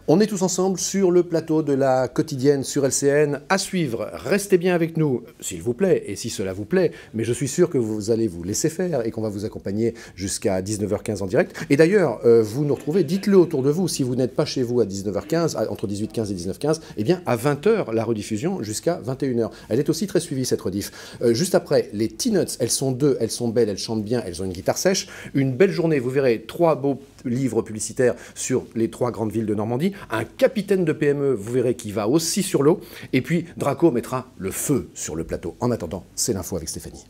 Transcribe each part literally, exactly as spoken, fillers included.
On est tous ensemble sur le plateau de la quotidienne sur L C N. À suivre, restez bien avec nous, s'il vous plaît, et si cela vous plaît. Mais je suis sûr que vous allez vous laisser faire et qu'on va vous accompagner jusqu'à dix-neuf heures quinze en direct. Et d'ailleurs, euh, vous nous retrouvez, dites-le autour de vous, si vous n'êtes pas chez vous à dix-neuf heures quinze, entre dix-huit heures quinze et dix-neuf heures quinze, eh bien à vingt heures, la rediffusion jusqu'à vingt et une heures. Elle est aussi très suivie, cette rediff. Euh, juste après, les T-Nuts, elles sont deux, elles sont belles, elles chantent bien, elles ont une guitare sèche. Une belle journée, vous verrez trois beaux livres publicitaires sur les trois grandes villes de Normandie. Un capitaine de P M E, vous verrez, qui va aussi sur l'eau. Et puis, Draco mettra le feu sur le plateau. En attendant, c'est l'info avec Stéphanie.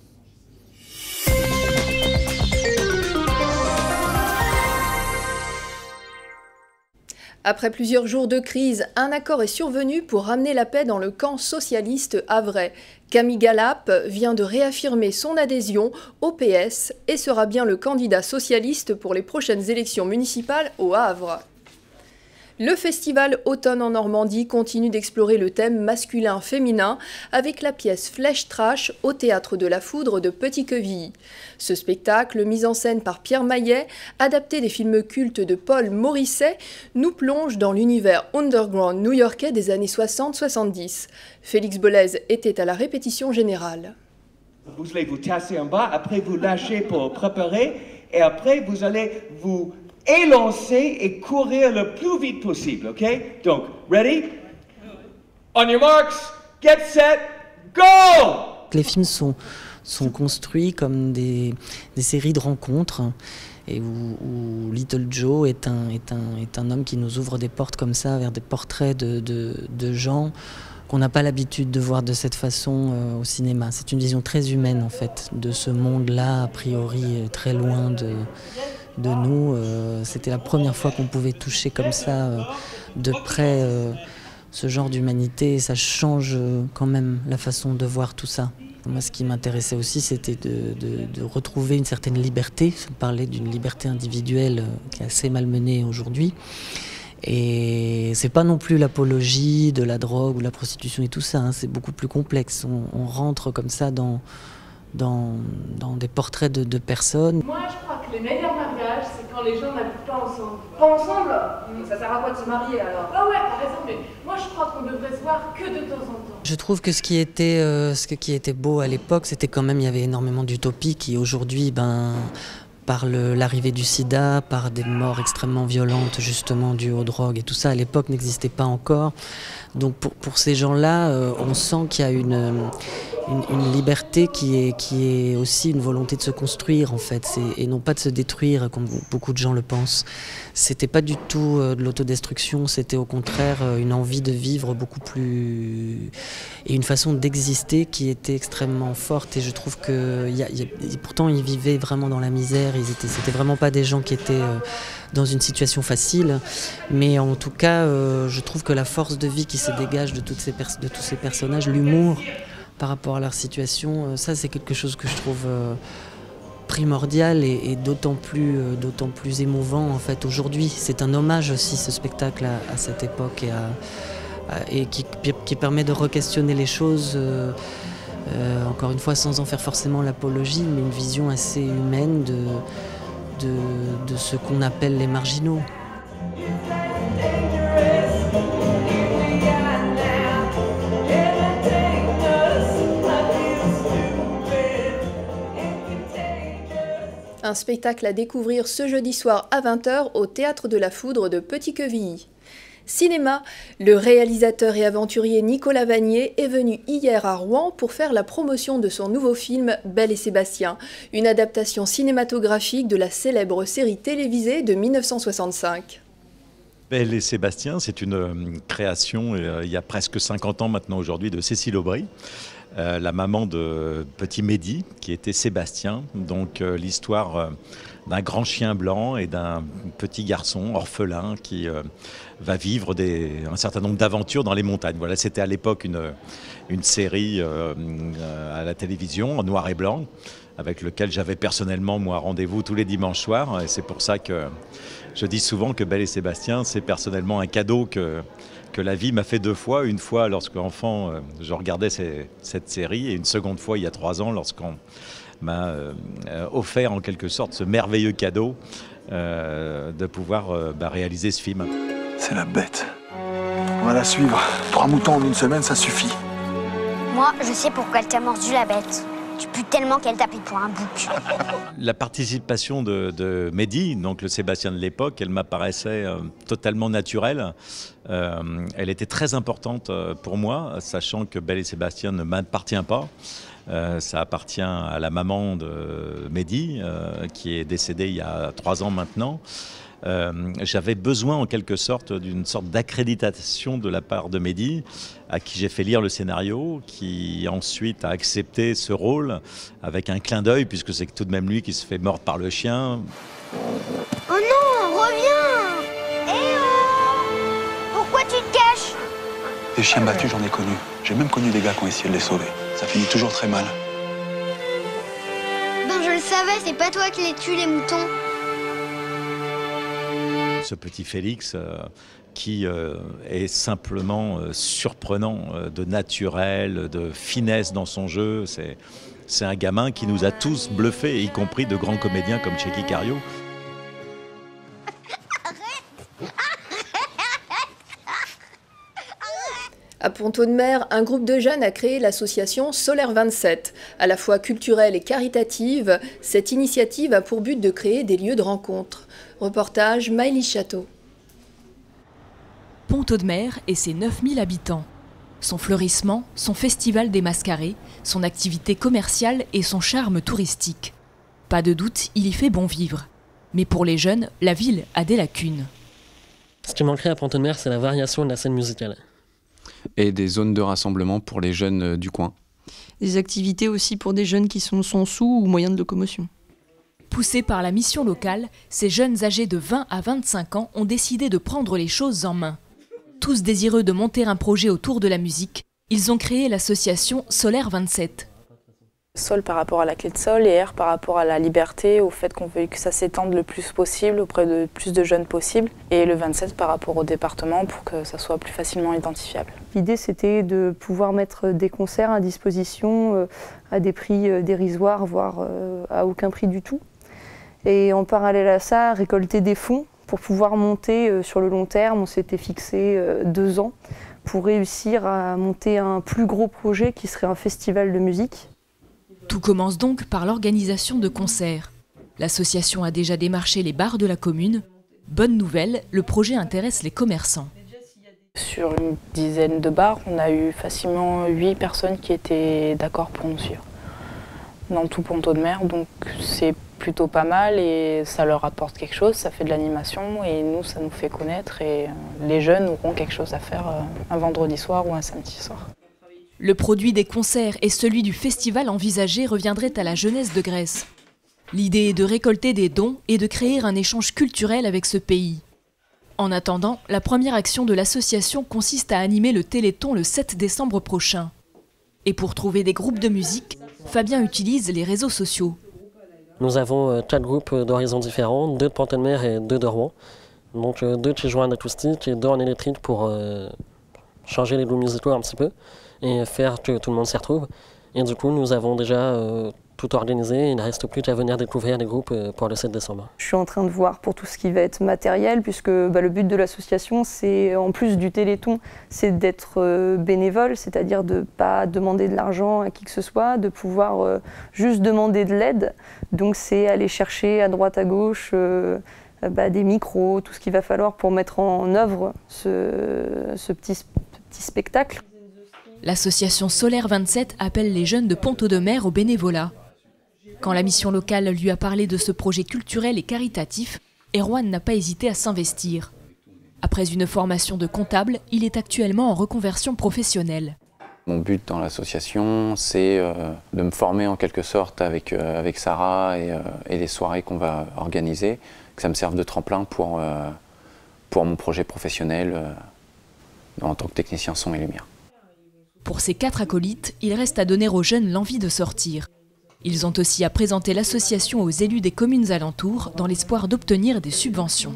Après plusieurs jours de crise, un accord est survenu pour ramener la paix dans le camp socialiste havrais. Camille Galap vient de réaffirmer son adhésion au P S et sera bien le candidat socialiste pour les prochaines élections municipales au Havre. Le festival Automne en Normandie continue d'explorer le thème masculin-féminin avec la pièce Flèche Trash au Théâtre de la Foudre de Petit-Quevilly. Ce spectacle, mis en scène par Pierre Maillet, adapté des films cultes de Paul Morisset, nous plonge dans l'univers underground new-yorkais des années soixante soixante-dix. Félix Bollez était à la répétition générale. Vous allez vous tasser en bas, après vous lâchez pour préparer, et après vous allez vous élancer et courir le plus vite possible, ok? Donc, ready? On your marks, get set, go! Les films sont, sont construits comme des, des séries de rencontres, et où, où Little Joe est un, est, un, est un homme qui nous ouvre des portes comme ça vers des portraits de, de, de gens qu'on n'a pas l'habitude de voir de cette façon euh, au cinéma. C'est une vision très humaine en fait, de ce monde-là, a priori très loin de... de nous. Euh, c'était la première fois qu'on pouvait toucher comme ça euh, de près euh, ce genre d'humanité. Ça change euh, quand même la façon de voir tout ça. Moi, ce qui m'intéressait aussi, c'était de, de, de retrouver une certaine liberté. Je parlais d'une liberté individuelle euh, qui est assez malmenée aujourd'hui. Et c'est pas non plus l'apologie de la drogue ou de la prostitution et tout ça, hein. C'est beaucoup plus complexe. On, on rentre comme ça dans, dans, dans des portraits de, de personnes. Moi, je crois que les meilleurs mariages, c'est quand les gens n'habitent pas ensemble. Pas ensemble? mmh. Ça sert à quoi de se marier alors? Ah ouais, t'as raison, mais moi je crois qu'on devrait se voir que de temps en temps. Je trouve que ce qui était, euh, ce qui était beau à l'époque, c'était quand même, il y avait énormément d'utopie qui aujourd'hui, ben, par l'arrivée du sida, par des morts extrêmement violentes justement dues aux drogues et tout ça, à l'époque n'existait pas encore. Donc pour, pour ces gens-là, euh, on sent qu'il y a une, une, une liberté qui est, qui est aussi une volonté de se construire en fait, et non pas de se détruire comme beaucoup de gens le pensent. C'était pas du tout euh, de l'autodestruction, c'était au contraire euh, une envie de vivre beaucoup plus... et une façon d'exister qui était extrêmement forte, et je trouve que y a, y a, pourtant ils vivaient vraiment dans la misère, ils étaient, c'était vraiment pas des gens qui étaient euh, dans une situation facile, mais en tout cas euh, je trouve que la force de vie qui se dégage de, toutes ces de tous ces personnages, l'humour par rapport à leur situation, euh, ça c'est quelque chose que je trouve euh, primordial et, et d'autant plus, euh, d'autant plus émouvant en fait aujourd'hui. C'est un hommage aussi, ce spectacle, à, à cette époque, et, à, à, et qui, qui permet de re-questionner les choses, euh, euh, encore une fois sans en faire forcément l'apologie, mais une vision assez humaine de, de, de ce qu'on appelle les marginaux. Un spectacle à découvrir ce jeudi soir à vingt heures au Théâtre de la Foudre de Petit-Quevilly. Cinéma, le réalisateur et aventurier Nicolas Vanier est venu hier à Rouen pour faire la promotion de son nouveau film Belle et Sébastien, une adaptation cinématographique de la célèbre série télévisée de mille neuf cent soixante-cinq. Belle et Sébastien, c'est une euh, création euh, il y a presque cinquante ans maintenant aujourd'hui de Cécile Aubry. Euh, la maman de petit Mehdi, qui était Sébastien, donc euh, l'histoire euh, d'un grand chien blanc et d'un petit garçon orphelin qui euh, va vivre des, un certain nombre d'aventures dans les montagnes. Voilà, c'était à l'époque une, une série euh, à la télévision en noir et blanc, avec lequel j'avais personnellement moi rendez-vous tous les dimanches soirs, et c'est pour ça que je dis souvent que Belle et Sébastien, c'est personnellement un cadeau que que la vie m'a fait deux fois. Une fois lorsqu'enfant, euh, je regardais ces, cette série, et une seconde fois il y a trois ans lorsqu'on m'a euh, offert en quelque sorte ce merveilleux cadeau euh, de pouvoir euh, bah, réaliser ce film. C'est la bête. On va la suivre. Trois moutons en une semaine, ça suffit. Moi, je sais pourquoi elle t'a mordu, la bête. Tu pues tellement qu'elle t'a pris pour un bouc. La participation de, de Mehdi, donc le Sébastien de l'époque, elle m'apparaissait euh, totalement naturelle. Euh, elle était très importante pour moi, sachant que Belle et Sébastien ne m'appartient pas. Euh, ça appartient à la maman de Mehdi, euh, qui est décédée il y a trois ans maintenant. Euh, j'avais besoin en quelque sorte d'une sorte d'accréditation de la part de Mehdi, à qui j'ai fait lire le scénario, qui ensuite a accepté ce rôle avec un clin d'œil, puisque c'est tout de même lui qui se fait mordre par le chien. Oh non, reviens! Eh oh! Pourquoi tu te caches? Des chiens battus, j'en ai connu. J'ai même connu des gars qui ont essayé de les sauver. Ça finit toujours très mal. Ben je le savais, c'est pas toi qui les tues, les moutons. Ce petit Félix euh, qui euh, est simplement euh, surprenant, euh, de naturel, de finesse dans son jeu. C'est, c'est un gamin qui nous a tous bluffés, y compris de grands comédiens comme Tchéky Karyo. À Pont-Audemer, un groupe de jeunes a créé l'association Solaire vingt-sept. À la fois culturelle et caritative, cette initiative a pour but de créer des lieux de rencontre. Reportage Maëlys Château. Pont-Audemer et ses neuf mille habitants. Son fleurissement, son festival des mascarés, son activité commerciale et son charme touristique. Pas de doute, il y fait bon vivre. Mais pour les jeunes, la ville a des lacunes. Ce qui manquerait à Pont-Audemer, c'est la variation de la scène musicale. Et des zones de rassemblement pour les jeunes du coin. Des activités aussi pour des jeunes qui sont sans sous ou moyens de locomotion. Poussés par la mission locale, ces jeunes âgés de vingt à vingt-cinq ans ont décidé de prendre les choses en main. Tous désireux de monter un projet autour de la musique, ils ont créé l'association Solaire vingt-sept. Sol par rapport à la clé de sol et R par rapport à la liberté, au fait qu'on veut que ça s'étende le plus possible auprès de plus de jeunes possible. Et le vingt-sept par rapport au département pour que ça soit plus facilement identifiable. L'idée c'était de pouvoir mettre des concerts à disposition à des prix dérisoires, voire à aucun prix du tout. Et en parallèle à ça, récolter des fonds pour pouvoir monter sur le long terme. On s'était fixé deux ans pour réussir à monter un plus gros projet qui serait un festival de musique. Tout commence donc par l'organisation de concerts. L'association a déjà démarché les bars de la commune. Bonne nouvelle, le projet intéresse les commerçants. Sur une dizaine de bars, on a eu facilement huit personnes qui étaient d'accord pour nous suivre. Dans tout Pont-Audemer, donc c'est plutôt pas mal et ça leur apporte quelque chose, ça fait de l'animation et nous, ça nous fait connaître et les jeunes auront quelque chose à faire un vendredi soir ou un samedi soir. Le produit des concerts et celui du festival envisagé reviendrait à la jeunesse de Grèce. L'idée est de récolter des dons et de créer un échange culturel avec ce pays. En attendant, la première action de l'association consiste à animer le Téléthon le sept décembre prochain. Et pour trouver des groupes de musique, Fabien utilise les réseaux sociaux. Nous avons euh, quatre groupes d'horizons différents, deux de Pont-Audemer et deux de Rouen. Donc euh, deux qui jouent en acoustique et deux en électrique pour euh, changer les goûts musicaux un petit peu et faire que tout le monde s'y retrouve. Et du coup, nous avons déjà euh, tout organisé. Il ne reste plus qu'à venir découvrir les groupes euh, pour le sept décembre. Je suis en train de voir pour tout ce qui va être matériel, puisque bah, le but de l'association, c'est en plus du Téléthon, c'est d'être euh, bénévole, c'est-à-dire de ne pas demander de l'argent à qui que ce soit, de pouvoir euh, juste demander de l'aide. Donc c'est aller chercher à droite à gauche euh, bah, des micros, tout ce qu'il va falloir pour mettre en œuvre ce, ce, petit, ce petit spectacle. L'association Solaire vingt-sept appelle les jeunes de Pont-Audemer au bénévolat. Quand la mission locale lui a parlé de ce projet culturel et caritatif, Erwan n'a pas hésité à s'investir. Après une formation de comptable, il est actuellement en reconversion professionnelle. Mon but dans l'association, c'est euh, de me former en quelque sorte avec, euh, avec Sarah et, euh, et les soirées qu'on va organiser, que ça me serve de tremplin pour, euh, pour mon projet professionnel euh, en tant que technicien son et lumière. Pour ces quatre acolytes, il reste à donner aux jeunes l'envie de sortir. Ils ont aussi à présenter l'association aux élus des communes alentours dans l'espoir d'obtenir des subventions.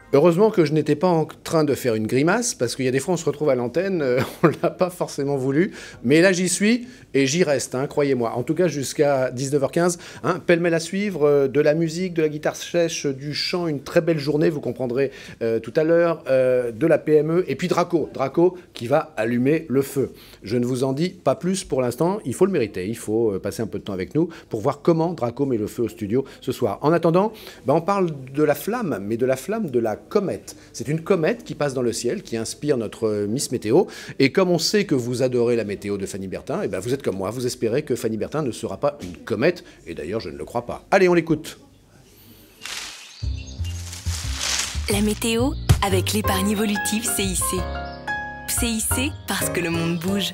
Heureusement que je n'étais pas en train de faire une grimace, parce qu'il y a des fois on se retrouve à l'antenne, euh, on ne l'a pas forcément voulu, mais là j'y suis et j'y reste, hein, croyez-moi. En tout cas jusqu'à dix-neuf heures quinze, hein, pêle-mêle à suivre, euh, de la musique, de la guitare sèche, du chant, une très belle journée, vous comprendrez euh, tout à l'heure, euh, de la P M E, et puis Draco, Draco qui va allumer le feu. Je ne vous en dis pas plus pour l'instant, il faut le mériter, il faut euh, passer un peu de temps avec nous pour voir comment Draco met le feu au studio ce soir. En attendant, ben, on parle de la flamme, mais de la flamme de la comète. C'est une comète qui passe dans le ciel, qui inspire notre Miss Météo. Et comme on sait que vous adorez la météo de Fanny Bertin, et ben vous êtes comme moi, vous espérez que Fanny Bertin ne sera pas une comète. Et d'ailleurs, je ne le crois pas. Allez, on l'écoute. La météo avec l'épargne évolutive C I C. C I C parce que le monde bouge.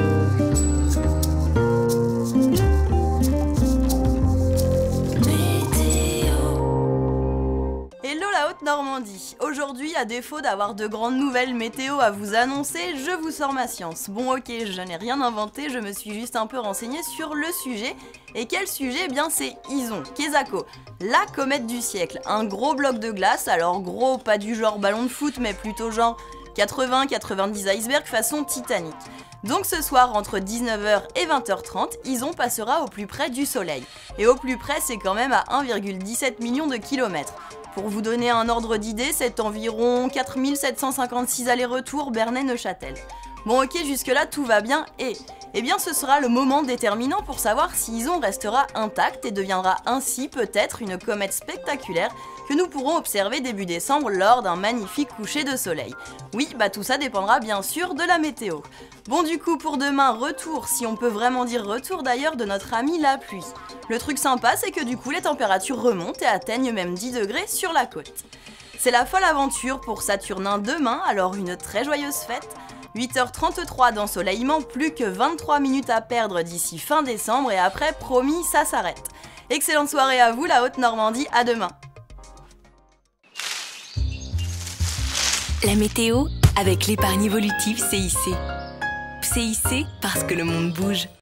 Normandie. Aujourd'hui, à défaut d'avoir de grandes nouvelles météo à vous annoncer, je vous sors ma science. Bon ok, je n'ai rien inventé, je me suis juste un peu renseignée sur le sujet. Et quel sujet? Eh bien c'est Ison, Kezako, la comète du siècle. Un gros bloc de glace, alors gros, pas du genre ballon de foot, mais plutôt genre quatre-vingts quatre-vingt-dix icebergs façon Titanic. Donc ce soir, entre dix-neuf heures et vingt heures trente, Ison passera au plus près du Soleil. Et au plus près, c'est quand même à un virgule dix-sept million de kilomètres. Pour vous donner un ordre d'idée, c'est environ quatre mille sept cent cinquante-six allers-retours Bernay-Neuchâtel. Bon ok, jusque-là tout va bien et... Eh bien ce sera le moment déterminant pour savoir si Ison restera intact et deviendra ainsi peut-être une comète spectaculaire que nous pourrons observer début décembre lors d'un magnifique coucher de soleil. Oui, bah tout ça dépendra bien sûr de la météo. Bon du coup pour demain, retour, si on peut vraiment dire retour d'ailleurs, de notre ami la pluie. Le truc sympa c'est que du coup les températures remontent et atteignent même dix degrés sur la côte. C'est la folle aventure pour Saturnin demain, alors une très joyeuse fête. huit heures trente-trois d'ensoleillement, plus que vingt-trois minutes à perdre d'ici fin décembre et après, promis, ça s'arrête. Excellente soirée à vous, la Haute-Normandie, à demain. La météo avec l'épargne évolutive C I C. C I C parce que le monde bouge.